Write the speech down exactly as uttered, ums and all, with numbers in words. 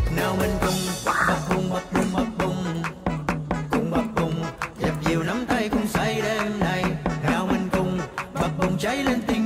Nào mình cùng bập bùng bập bùng bập bùng, cùng bập bùng dập dìu nắm tay cùng say đêm này. Nào mình cùng bập bùng cháy lên tiếng